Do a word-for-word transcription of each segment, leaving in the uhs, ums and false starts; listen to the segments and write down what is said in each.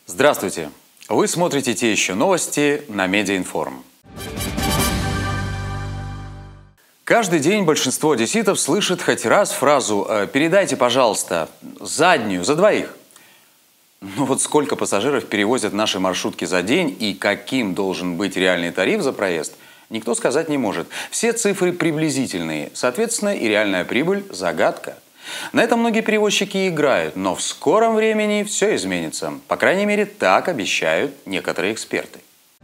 Здравствуйте! Вы смотрите «Те еще новости» на Медиаинформ. Каждый день большинство одесситов слышит хоть раз фразу «передайте, пожалуйста, заднюю за двоих». Ну вот сколько пассажиров перевозят наши маршрутки за день и каким должен быть реальный тариф за проезд, никто сказать не может. Все цифры приблизительные, соответственно, и реальная прибыль – загадка. На этом многие перевозчики играют, но в скором времени все изменится. По крайней мере, так обещают некоторые эксперты.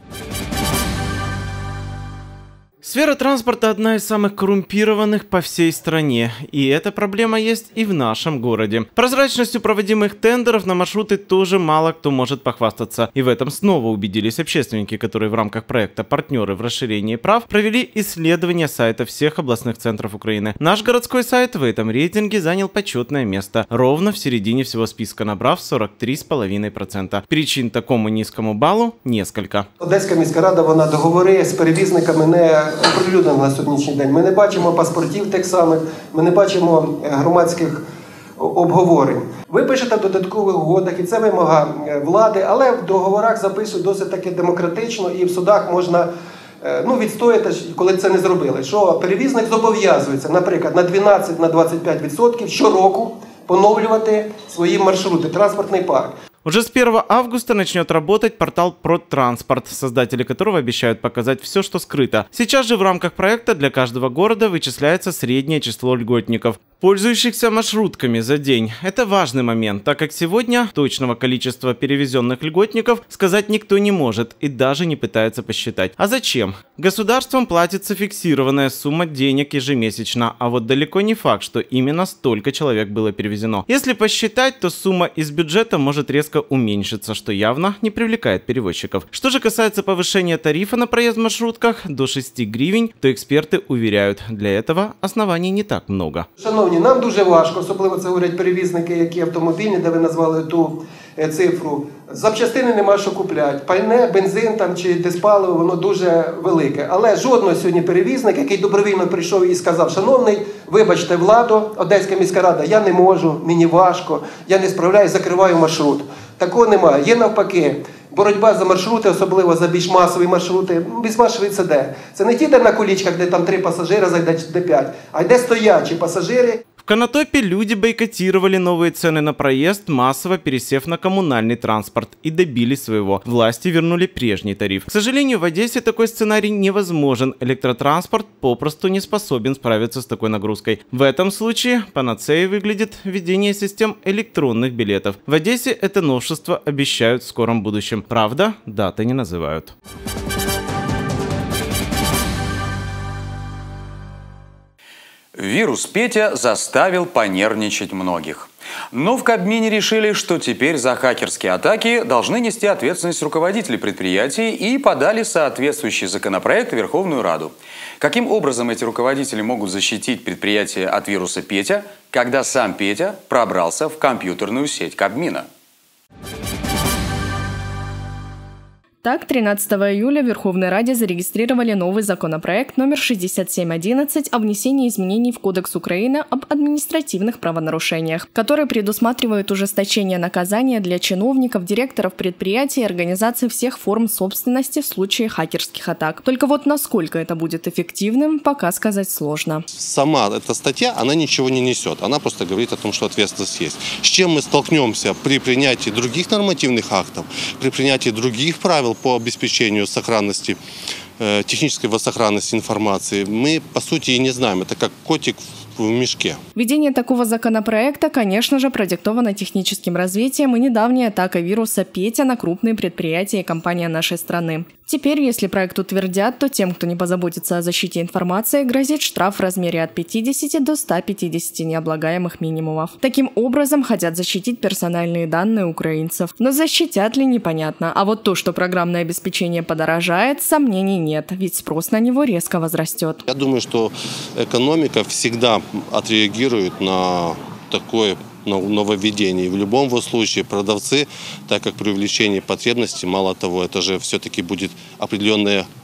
Сфера транспорта одна из самых коррумпированных по всей стране. И эта проблема есть и в нашем городе. Прозрачностью проводимых тендеров на маршруты тоже мало кто может похвастаться. И в этом снова убедились общественники, которые в рамках проекта «Партнеры в расширении прав» провели исследование сайта всех областных центров Украины. Наш городской сайт в этом рейтинге занял почетное место, ровно в середине всего списка, набрав сорок три цілих п'ять десятих відсотка. Причин такому низькому балу несколько. Одеська міська рада, вона договори з перевізниками не оприлюднено на сьогоднішній день. Ми не бачимо паспортів тих самих, ми не бачимо громадських обговорень. Ви пишете в додаткових угодах, і це вимога влади, але в договорах записують досить таки демократично, і в судах можна ну, відстояти, коли це не зробили. Що перевізник зобов'язується, наприклад, на дванадцять на двадцять п'ять відсотків щороку поновлювати свої маршрути, транспортний парк. Уже с первого августа начнет работать портал «Продтранспорт», создатели которого обещают показать все, что скрыто. Сейчас же в рамках проекта для каждого города вычисляется среднее число льготников, пользующихся маршрутками за день. Это важный момент, так как сегодня точного количества перевезенных льготников сказать никто не может и даже не пытается посчитать. А зачем? Государством платится фиксированная сумма денег ежемесячно, а вот далеко не факт, что именно столько человек было перевезено. Если посчитать, то сумма из бюджета может резко уменьшится, что явно не привлекает перевозчиков. Что же касается повышения тарифа на проезд в маршрутках до шести гривен, то эксперты уверяют, для этого оснований не так много. Шановні, нам дуже важко, особливо це говорять перевізники, які автомобільні, де ви назвали ту цифру. Запчастини нема що купляти. Пальне, бензин там чи диспаливо, воно дуже велике. Але жодного сьогодні перевізник, який добровільно прийшов і сказав: шановний, вибачте, владу, Одеська міська рада, я не можу, мені важко, я не справляюсь, закриваю маршрут. Такого немає. Є навпаки. Боротьба за маршрути, особливо за більш масові маршрути, більш-масові це де? Це не ті, де на колічках, де там три пасажира, зайде де п'ять, а йде стоячі пасажири. В Конотопе люди бойкотировали новые цены на проезд, массово пересев на коммунальный транспорт, и добились своего. Власти вернули прежний тариф. К сожалению, в Одессе такой сценарий невозможен. Электротранспорт попросту не способен справиться с такой нагрузкой. В этом случае панацеей выглядит введение систем электронных билетов. В Одессе это новшество обещают в скором будущем. Правда, даты не называют. Вирус Петя заставил понервничать многих. Но в Кабмине решили, что теперь за хакерские атаки должны нести ответственность руководители предприятий и подали соответствующий законопроект в Верховную Раду. Каким образом эти руководители могут защитить предприятие от вируса Петя, когда сам Петя пробрался в компьютерную сеть Кабмина? Так, тринадцатого июля в Верховной Раде зарегистрировали новый законопроект номер шестьдесят семь одиннадцать о внесении изменений в Кодекс Украины об административных правонарушениях, который предусматривает ужесточение наказания для чиновников, директоров предприятий и организаций всех форм собственности в случае хакерских атак. Только вот насколько это будет эффективным, пока сказать сложно. Сама эта статья, она ничего не несет. Она просто говорит о том, что ответственность есть. С чем мы столкнемся при принятии других нормативных актов, при принятии других правил по обеспечению сохранности, э, технической сохранности информации, мы, по сути, и не знаем. Это как котик в мешке. Введение такого законопроекта, конечно же, продиктовано техническим развитием и недавней атакой вируса Петя на крупные предприятия и компании нашей страны. Теперь, если проект утвердят, то тем, кто не позаботится о защите информации, грозит штраф в размере от пятидесяти до ста пятидесяти необлагаемых минимумов. Таким образом, хотят защитить персональные данные украинцев. Но защитят ли, непонятно. А вот то, что программное обеспечение подорожает, сомнений нет, ведь спрос на него резко возрастет. Я думаю, что экономика всегда отреагирует на такое нововведение. В любом случае продавцы, так как при увеличении потребностей, мало того, это же все-таки будет определенная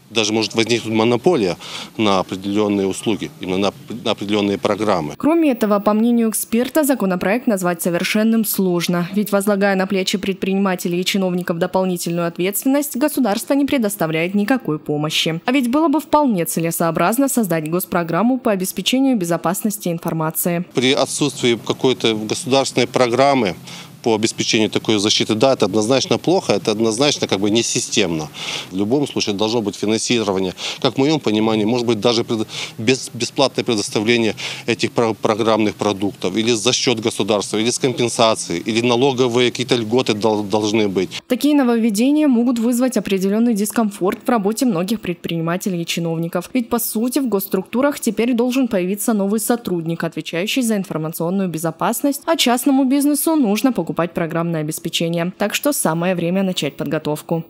даже может возникнуть монополия на определенные услуги, именно на, на определенные программы. Кроме этого, по мнению эксперта, законопроект назвать совершенным сложно. Ведь, возлагая на плечи предпринимателей и чиновников дополнительную ответственность, государство не предоставляет никакой помощи. А ведь было бы вполне целесообразно создать госпрограмму по обеспечению безопасности информации. При отсутствии какой-то государственной программы по обеспечению такой защиты, да, это однозначно плохо, это однозначно как бы не системно. В любом случае должно быть финансирование. Как в моем понимании, может быть даже без, бесплатное предоставление этих про программных продуктов, или за счет государства, или с компенсацией, или налоговые какие-то льготы дол должны быть. Такие нововведения могут вызвать определенный дискомфорт в работе многих предпринимателей и чиновников. Ведь по сути в госструктурах теперь должен появиться новый сотрудник, отвечающий за информационную безопасность, а частному бизнесу нужно покупать покупать программное обеспечение. Так что самое время начать подготовку.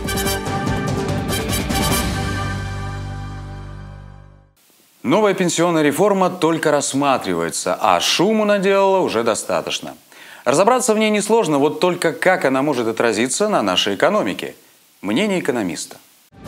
Новая пенсионная реформа только рассматривается, а шуму наделала уже достаточно. Разобраться в ней несложно, вот только как она может отразиться на нашей экономике. Мнение экономиста.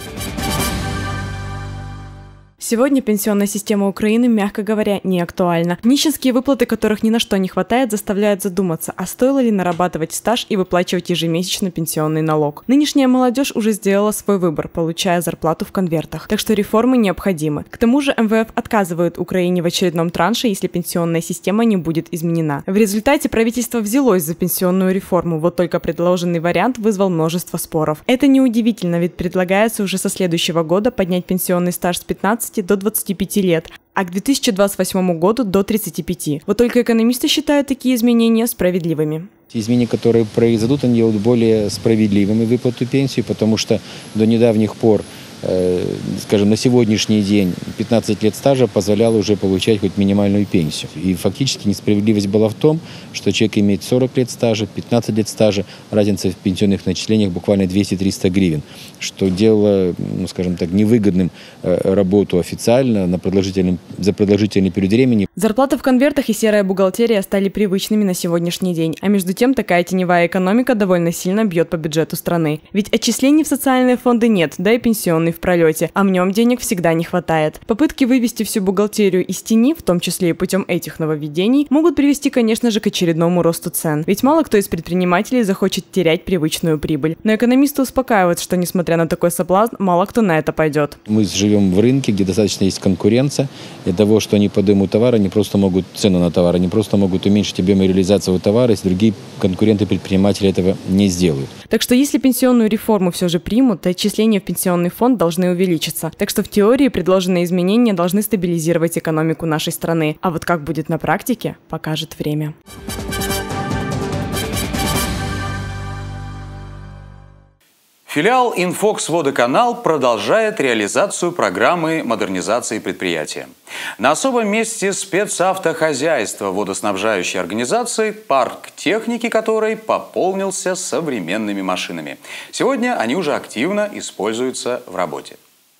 Сегодня пенсионная система Украины, мягко говоря, не актуальна. Нищенские выплаты, которых ни на что не хватает, заставляют задуматься, а стоило ли нарабатывать стаж и выплачивать ежемесячно пенсионный налог. Нынешняя молодежь уже сделала свой выбор, получая зарплату в конвертах, так что реформы необходимы. К тому же эм вэ эф отказывает Украине в очередном транше, если пенсионная система не будет изменена. В результате правительство взялось за пенсионную реформу, вот только предложенный вариант вызвал множество споров. Это неудивительно, ведь предлагается уже со следующего года поднять пенсионный стаж с пятнадцати до двадцати пяти лет, а к две тысячи двадцать восьмому году до тридцати пяти. Вот только экономисты считают такие изменения справедливыми. Изменения, которые произойдут, они делают более справедливыми выплату пенсии, потому что до недавних пор, скажем, на сегодняшний день пятнадцать лет стажа позволяло уже получать хоть минимальную пенсию. И фактически несправедливость была в том, что человек имеет сорок лет стажа, пятнадцать лет стажа, разница в пенсионных начислениях буквально двести-триста гривен, что делало, ну, скажем так, невыгодным работу официально на продолжительном, за продолжительный период времени. Зарплата в конвертах и серая бухгалтерия стали привычными на сегодняшний день, а между тем такая теневая экономика довольно сильно бьет по бюджету страны. Ведь отчислений в социальные фонды нет, да и пенсионный в пролете, а в нем денег всегда не хватает. Попытки вывести всю бухгалтерию из тени, в том числе и путем этих нововведений, могут привести, конечно же, к очередному росту цен. Ведь мало кто из предпринимателей захочет терять привычную прибыль. Но экономисты успокаивают, что, несмотря на такой соблазн, мало кто на это пойдет. Мы живем в рынке, где достаточно есть конкуренция. Для того, что они поднимут товары, они просто могут цену на товар, они просто могут уменьшить объемы реализации товара, если другие конкуренты-предприниматели этого не сделают. Так что если пенсионную реформу все же примут, то отчисления в пенсионный фонд должны увеличиться. Так что в теории предложенные изменения должны стабилизировать экономику нашей страны. А вот как будет на практике, покажет время. Филиал «Инфокс Водоканал» продолжает реализацию программы модернизации предприятия. На особом месте спецавтохозяйства водоснабжающей организации, парк техники которой пополнился современными машинами. Сегодня они уже активно используются в работе.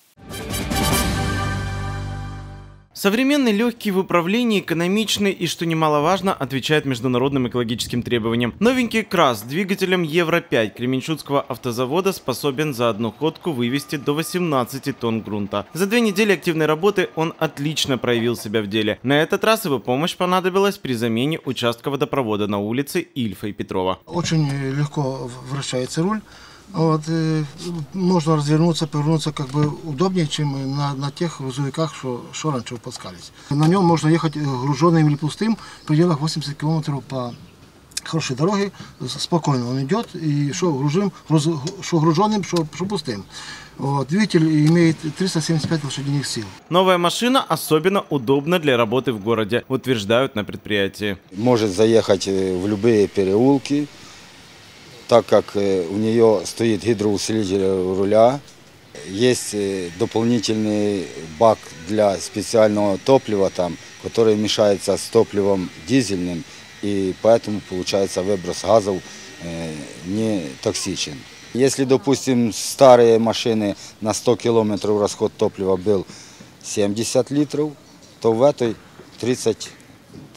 Современный, легкий в управлении, экономичный и, что немаловажно, отвечает международным экологическим требованиям. Новенький КРАЗ с двигателем Евро пять Кременчугского автозавода способен за одну ходку вывести до восемнадцати тонн грунта. За две недели активной работы он отлично проявил себя в деле. На этот раз его помощь понадобилась при замене участка водопровода на улице Ильфа и Петрова. Очень легко вращается руль. Вот, можно развернуться, повернуться как бы удобнее, чем на, на тех грузовиках, что, что раньше выпускались. На нем можно ехать груженным или пустым в пределах восьмидесяти километров по хорошей дороге. Спокойно он идет, и что, гружим, что груженным, что, что пустым. Вот, двигатель имеет триста семьдесят пять лошадиных сил. Новая машина особенно удобна для работы в городе, утверждают на предприятии. Может заехать в любые переулки, так как у нее стоит гидроусилитель руля, есть дополнительный бак для специального топлива, там, который мешается с топливом дизельным, и поэтому получается выброс газов не токсичен. Если, допустим, старые машины на сто километров расход топлива был семьдесят литров, то в этой тридцать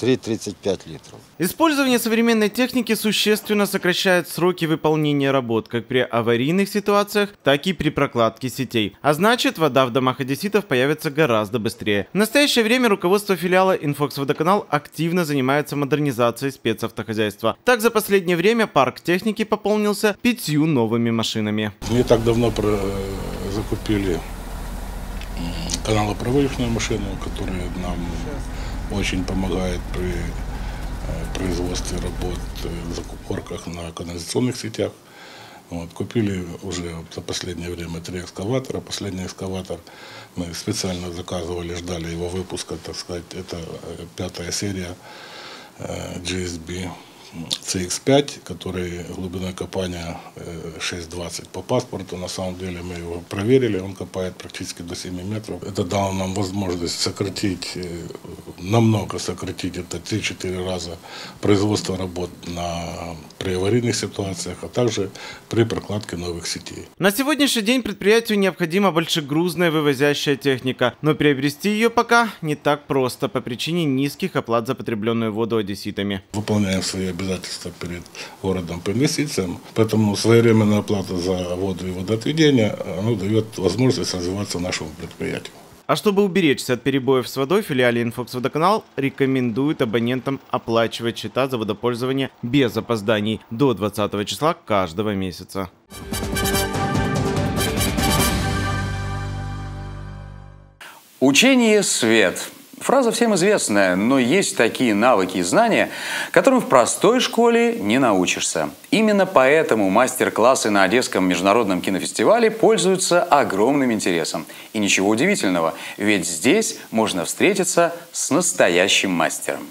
три — тридцать пять литров. Использование современной техники существенно сокращает сроки выполнения работ как при аварийных ситуациях, так и при прокладке сетей. А значит, вода в домах одесситов появится гораздо быстрее. В настоящее время руководство филиала Инфокс Водоканал активно занимается модернизацией спецавтохозяйства. Так, за последнее время парк техники пополнился пятью новыми машинами. Не так давно про... закупили каналопроводочную машину, которая нам очень помогает при производстве работ, закупорках на канализационных сетях. Вот, купили уже за последнее время три экскаватора. Последний экскаватор мы специально заказывали, ждали его выпуска, так сказать. Это пятая серия джи эс би си икс пять, который глубиной копания шесть двадцать по паспорту. На самом деле мы его проверили, он копает практически до семи метров. Это дало нам возможность сократить, намного сократить, это три-четыре раза производство работ на, при аварийных ситуациях, а также при прокладке новых сетей. На сегодняшний день предприятию необходима большегрузная вывозящая техника, но приобрести ее пока не так просто по причине низких оплат за потребленную воду одесситами. Выполняем свои обязательства обязательства перед городом по инвестициям. Поэтому своевременная оплата за воду и водоотведение оно дает возможность развиваться нашему предприятию. А чтобы уберечься от перебоев с водой, в филиале Инфокс Водоканал рекомендует абонентам оплачивать счета за водопользование без опозданий до двадцатого числа каждого месяца. Учение свет. Фраза всем известная, но есть такие навыки и знания, которым в простой школе не научишься. Именно поэтому мастер-классы на Одесском международном кинофестивале пользуются огромным интересом. И ничего удивительного, ведь здесь можно встретиться с настоящим мастером.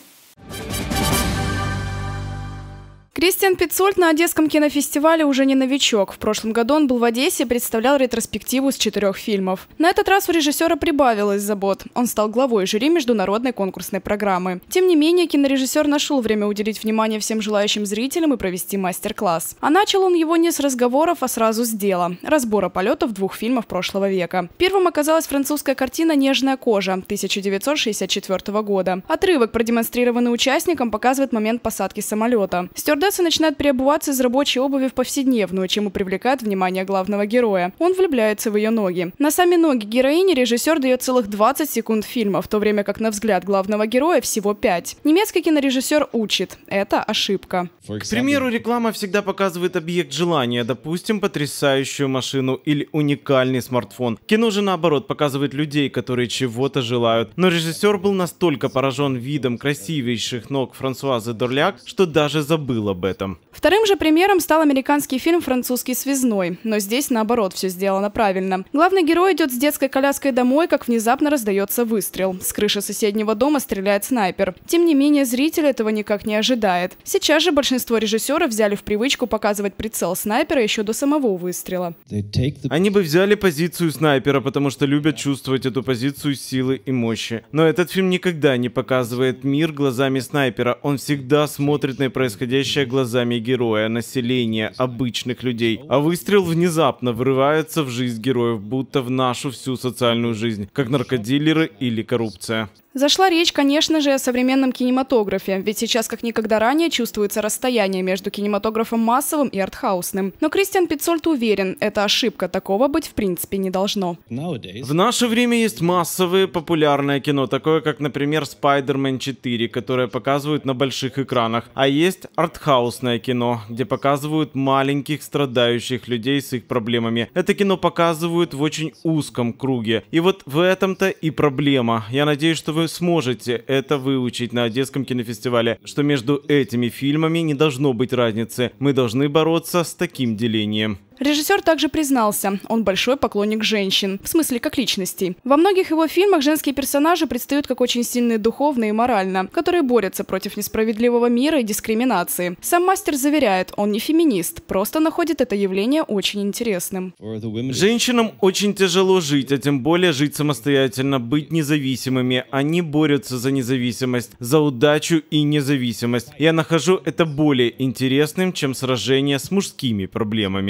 Кристиан Петцольд на Одесском кинофестивале уже не новичок. В прошлом году он был в Одессе и представлял ретроспективу с четырех фильмов. На этот раз у режиссера прибавилось забот. Он стал главой жюри международной конкурсной программы. Тем не менее, кинорежиссер нашел время уделить внимание всем желающим зрителям и провести мастер-класс. А начал он его не с разговоров, а сразу с дела – разбора полетов двух фильмов прошлого века. Первым оказалась французская картина «Нежная кожа» тысяча девятьсот шестьдесят четвёртого года. Отрывок, продемонстрированный участникам, показывает момент посадки самолета. Стюардесса начинает переобуваться из рабочей обуви в повседневную, чем и привлекает внимание главного героя. Он влюбляется в ее ноги. На сами ноги героини режиссер дает целых двадцать секунд фильма, в то время как на взгляд главного героя всего пять. Немецкий кинорежиссер учит. Это ошибка. К примеру, реклама всегда показывает объект желания, допустим, потрясающую машину или уникальный смартфон. Кино же наоборот показывает людей, которые чего-то желают. Но режиссер был настолько поражен видом красивейших ног Франсуазы Дорляк, что даже забыл об этом. Вторым же примером стал американский фильм «Французский связной». Но здесь наоборот все сделано правильно. Главный герой идет с детской коляской домой, как внезапно раздается выстрел. С крыши соседнего дома стреляет снайпер. Тем не менее, зритель этого никак не ожидает. Сейчас же большинство режиссеров взяли в привычку показывать прицел снайпера еще до самого выстрела. Они бы взяли позицию снайпера, потому что любят чувствовать эту позицию силы и мощи. Но этот фильм никогда не показывает мир глазами снайпера. Он всегда смотрит на происходящее глазами героя, населения, обычных людей. А выстрел внезапно врывается в жизнь героев, будто в нашу всю социальную жизнь, как наркодилеры или коррупция. Зашла речь, конечно же, о современном кинематографе, ведь сейчас как никогда ранее чувствуется расстояние между кинематографом массовым и артхаусным. Но Кристиан Петцольд уверен, это ошибка, такого быть в принципе не должно. В наше время есть массовое популярное кино, такое как, например, «Спайдермен четыре», которое показывают на больших экранах. А есть артхаусное кино, где показывают маленьких страдающих людей с их проблемами. Это кино показывают в очень узком круге. И вот в этом-то и проблема. Я надеюсь, что вы Вы сможете это выучить на Одесском кинофестивале, что между этими фильмами не должно быть разницы. Мы должны бороться с таким делением. Режиссер также признался, он большой поклонник женщин, в смысле как личностей. Во многих его фильмах женские персонажи предстают как очень сильные духовно и морально, которые борются против несправедливого мира и дискриминации. Сам мастер заверяет, он не феминист, просто находит это явление очень интересным. Женщинам очень тяжело жить, а тем более жить самостоятельно, быть независимыми. Они борются за независимость, за удачу и независимость. Я нахожу это более интересным, чем сражение с мужскими проблемами. А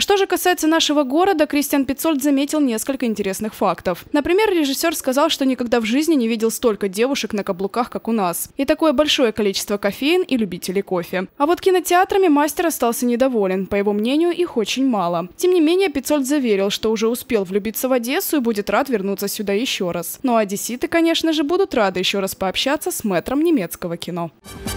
что же касается нашего города, Кристиан Петцольд заметил несколько интересных фактов. Например, режиссер сказал, что никогда в жизни не видел столько девушек на каблуках, как у нас. И такое большое количество кофеин и любителей кофе. А вот кинотеатрами мастер остался недоволен. По его мнению, их очень мало. Тем не менее, Петцольд заверил, что уже успел влюбиться в Одессу и будет рад вернуться сюда еще раз. Ну а одесситы, конечно же, будут рады еще раз пообщаться с мэтром немецкого кино.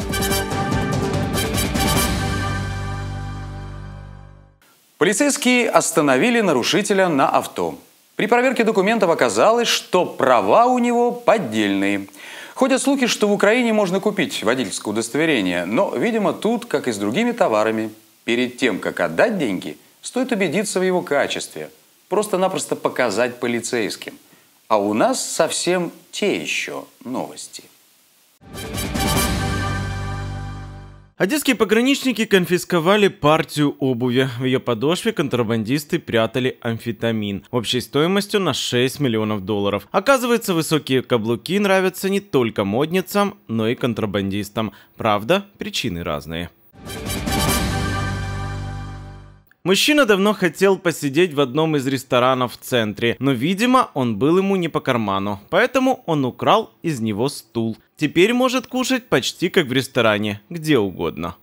Полицейские остановили нарушителя на авто. При проверке документов оказалось, что права у него поддельные. Ходят слухи, что в Украине можно купить водительское удостоверение, но, видимо, тут, как и с другими товарами, перед тем, как отдать деньги, стоит убедиться в его качестве. Просто-напросто показать полицейским. А у нас совсем те еще новости. Одесские пограничники конфисковали партию обуви. В ее подошве контрабандисты прятали амфетамин общей стоимостью на шесть миллионов долларов. Оказывается, высокие каблуки нравятся не только модницам, но и контрабандистам. Правда, причины разные. Мужчина давно хотел посидеть в одном из ресторанов в центре, но, видимо, он был ему не по карману, поэтому он украл из него стул. Теперь может кушать почти как в ресторане, где угодно.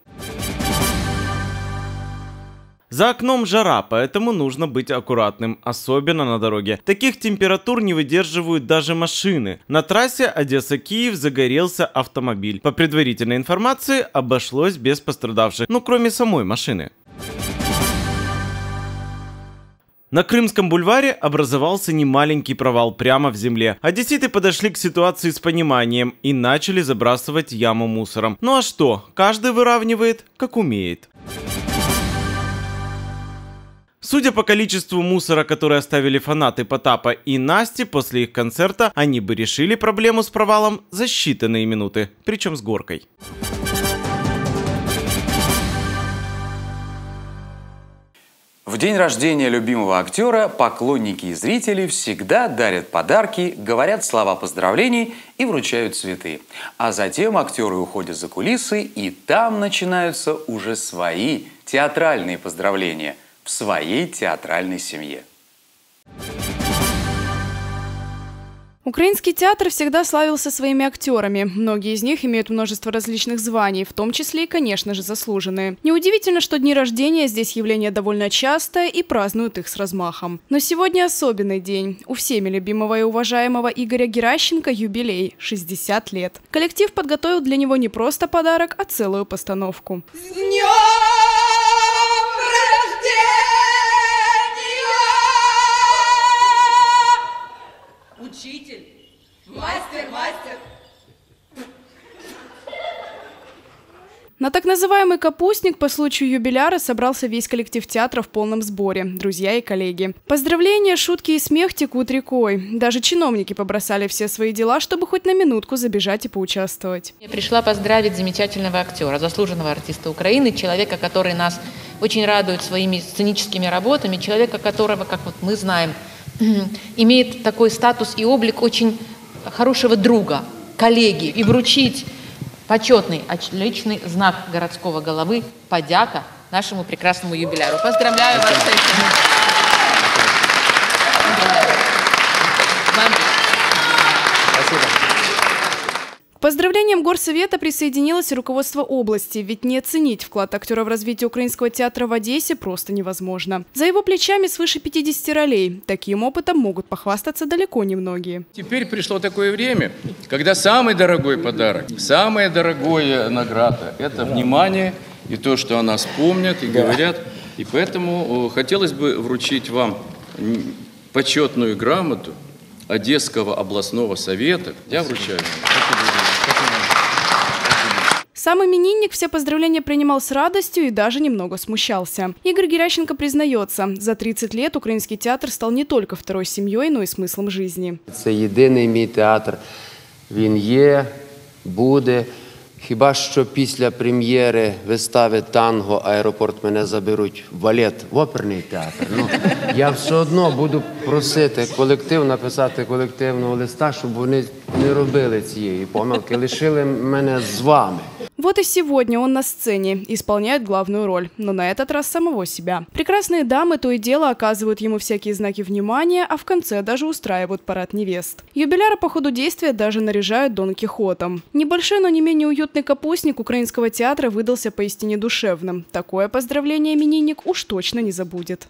За окном жара, поэтому нужно быть аккуратным, особенно на дороге. Таких температур не выдерживают даже машины. На трассе Одесса-Киев загорелся автомобиль. По предварительной информации, обошлось без пострадавших, ну кроме самой машины. На Крымском бульваре образовался немаленький провал прямо в земле. Одесситы подошли к ситуации с пониманием и начали забрасывать яму мусором. Ну а что? Каждый выравнивает, как умеет. Судя по количеству мусора, который оставили фанаты Потапа и Насти после их концерта, они бы решили проблему с провалом за считанные минуты, причем с горкой. В день рождения любимого актера поклонники и зрители всегда дарят подарки, говорят слова поздравлений и вручают цветы. А затем актеры уходят за кулисы, и там начинаются уже свои театральные поздравления в своей театральной семье. Украинский театр всегда славился своими актерами. Многие из них имеют множество различных званий, в том числе и, конечно же, заслуженные. Неудивительно, что дни рождения здесь явление довольно частое и празднуют их с размахом. Но сегодня особенный день. У всеми любимого и уважаемого Игоря Геращенко юбилей – шестьдесят лет. Коллектив подготовил для него не просто подарок, а целую постановку. С днем рождения! Учитель, мастер, мастер. На так называемый капустник по случаю юбиляра собрался весь коллектив театра в полном сборе, друзья и коллеги. Поздравления, шутки и смех текут рекой. Даже чиновники побросали все свои дела, чтобы хоть на минутку забежать и поучаствовать. Я пришла поздравить замечательного актера, заслуженного артиста Украины, человека, который нас очень радует своими сценическими работами, человека, которого, как вот мы знаем, имеет такой статус и облик очень хорошего друга, коллеги, и вручить почетный личный знак городского головы «Подяка» нашему прекрасному юбиляру. Поздравляю вас с этим. Спасибо. К поздравлениям горсовета присоединилось и руководство области, ведь не оценить вклад актера в развитие украинского театра в Одессе просто невозможно. За его плечами свыше пятидесяти ролей. Таким опытом могут похвастаться далеко не многие. Теперь пришло такое время, когда самый дорогой подарок, самая дорогая награда – это внимание и то, что о нас помнят и говорят. И поэтому хотелось бы вручить вам почетную грамоту Одесского областного совета. Я вручаю. Сам именинник все поздравления принимал с радостью и даже немного смущался. Игорь Геращенко признается, за тридцать лет украинский театр стал не только второй семьей, но и смыслом жизни. Це єдиний мій театр. Він є, буде. Хіба що після прем'єри вистави «Танго» «Аеропорт» мене заберуть в балет, в оперний театр. Ну, я все одно буду просити колектив написати колективного листа, щоб вони не робили цієї помилки, лишили мене з вами. Вот и сегодня он на сцене, исполняет главную роль, но на этот раз самого себя. Прекрасные дамы то и дело оказывают ему всякие знаки внимания, а в конце даже устраивают парад невест. Юбиляра по ходу действия даже наряжают Дон Кихотом. Небольшой, но не менее уютный капустник украинского театра выдался поистине душевным. Такое поздравление именинник уж точно не забудет.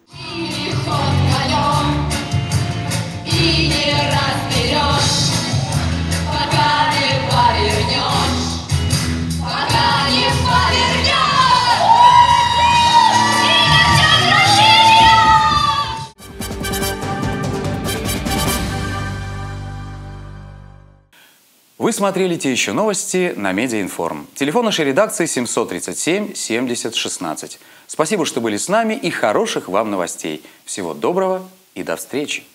И не разберешь, пока не повернешь, пока не повернешь. Вы смотрели «Те еще новости» на Медиаинформ. Телефон нашей редакции семьсот тридцать семь семьдесят шестнадцать. Спасибо, что были с нами, и хороших вам новостей. Всего доброго и до встречи.